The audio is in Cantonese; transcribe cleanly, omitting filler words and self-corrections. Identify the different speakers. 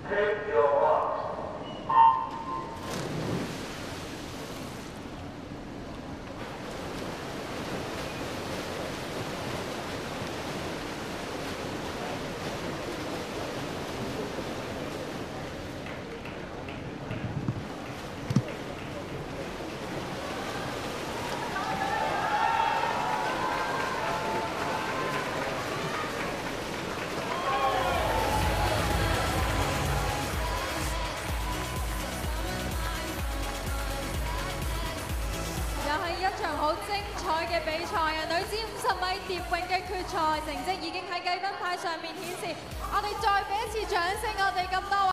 Speaker 1: 係一場好精彩嘅比賽啊！女子50米蝶泳嘅決賽成績已經喺計分牌上面顯示，我哋再俾一次掌聲，我哋咁多位。